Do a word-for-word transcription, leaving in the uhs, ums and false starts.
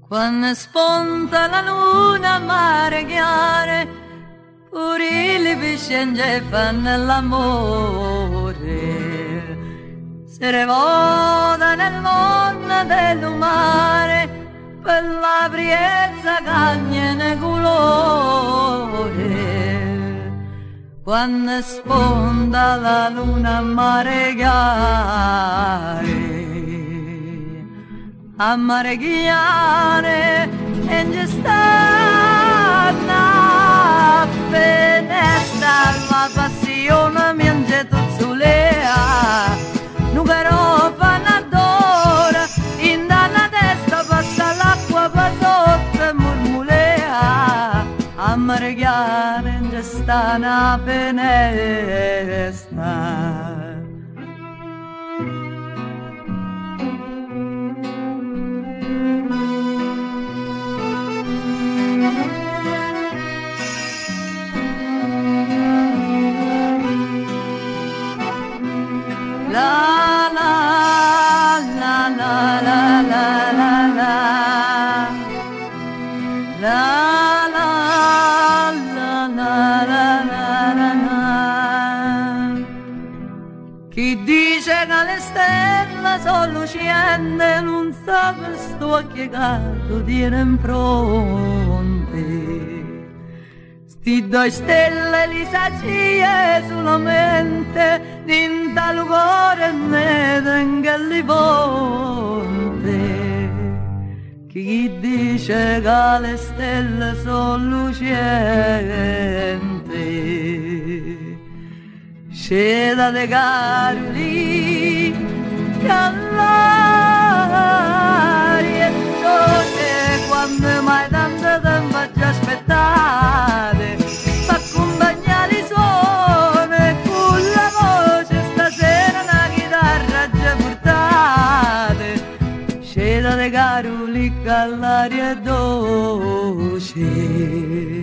Quando spunta la luna a mare chiare, pure le pesci fanno l'amore. Se ne voda nel mondo del mare, per la priezza cagne colore. Quando sponda la luna a mare chiare, a mare chiare, e ci sta una finestra, la passione mi ingetto sull'ea, non però fanno adora, in dalla testa passa l'acqua pa sotto e murmulea, a mare chiare ci sta una finestra. La la la la la la la la la la la la la la la. Chi dice che le stelle sono lucente non sa per sto acchiegato dire in fronte. Sti due stelle li sacie solamente dinta il cuore ne tenga ponte. Chi dice che le stelle sono lucenti, sceda de caroli che all'aria e dolce, quando mai tanto tempo ci aspettate, accompagnare i suoni con la voce, stasera una chitarra già portate, sceda de caroli che all'aria è dolce.